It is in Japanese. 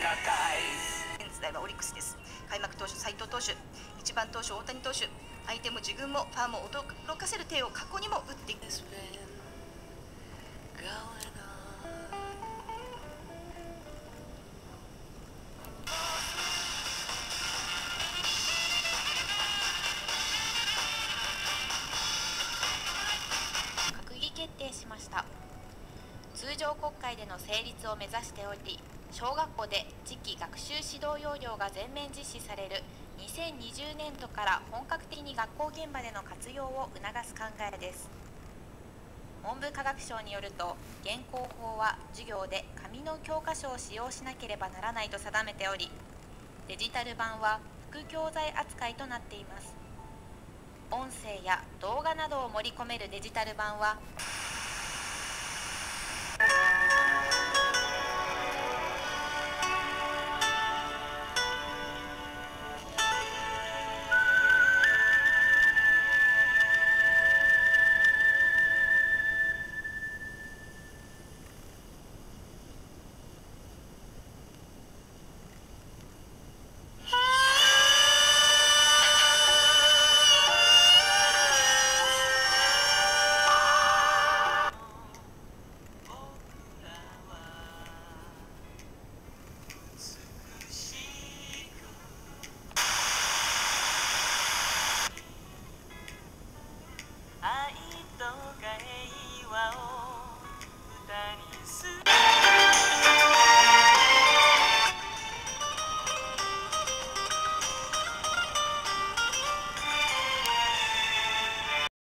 現在はオリックスです。開幕投手斉藤投手、1番投手大谷投手、相手も自分もファンも驚かせる手を過去にも打っています。 閣議決定しました。通常国会での成立を目指しており、小学校で次期学習指導要領が全面実施される2020年度から本格的に学校現場での活用を促す考えです。文部科学省によると、現行法は授業で紙の教科書を使用しなければならないと定めており、デジタル版は副教材扱いとなっています。音声や動画などを盛り込めるデジタル版は